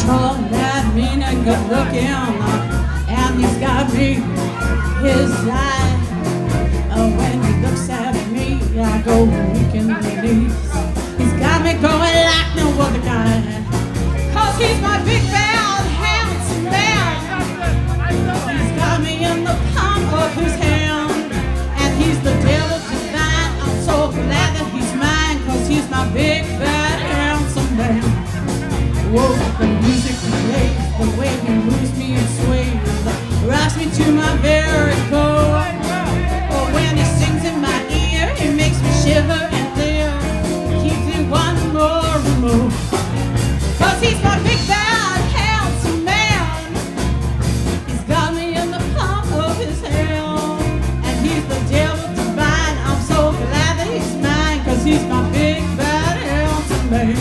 tall, that mean and good looking, and he's got me, his eye. When he looks at me, I go weak in the knees. He's got me going like no other guy, 'cause he's my big, bad, handsome man. He's got me in the palm of his hand, and he's the devil divine. I'm so glad that he's mine, 'cause he's my big, bad, handsome man. Whoa, the music he plays, the way he moves me and sways, rocks me to my very core. Oh, when he sings in my ear, it makes me shiver and live, keeps me wanting more and more. 'Cause he's my big, bad, handsome man. He's got me in the palm of his hand, and he's the devil divine. I'm so glad that he's mine, 'cause he's my big, bad, handsome man.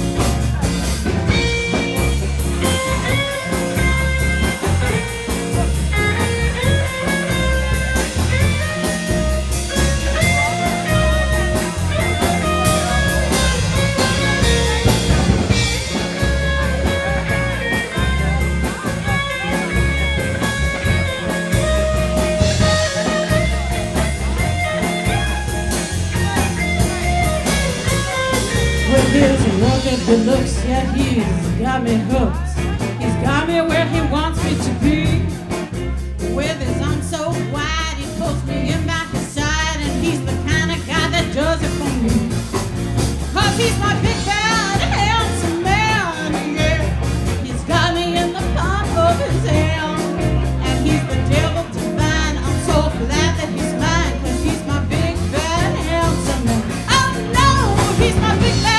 His rugged good looks, yeah, he's got me hooked. He's got me where he wants me to be. With his arms so wide, he pulls me in by his side, and he's the kind of guy that does it for me. 'Cause he's my big, bad, handsome man, yeah. He's got me in the palm of his hand, and he's the devil divine. I'm so glad that he's mine, 'cause he's my big, bad, handsome man. Oh no, he's my big, bad,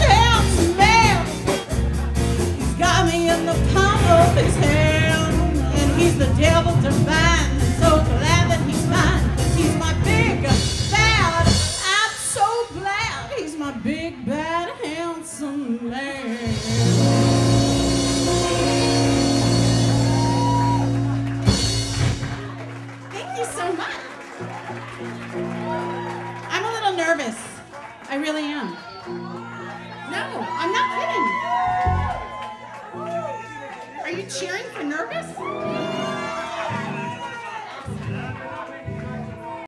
in the palm of his hand, and he's the devil divine. I'm so glad that he's mine, 'cause he's my big, bad. I'm so glad he's my big, bad, handsome man. Thank you so much. I'm a little nervous. I really am. No, I'm not kidding. Are you cheering for nervous?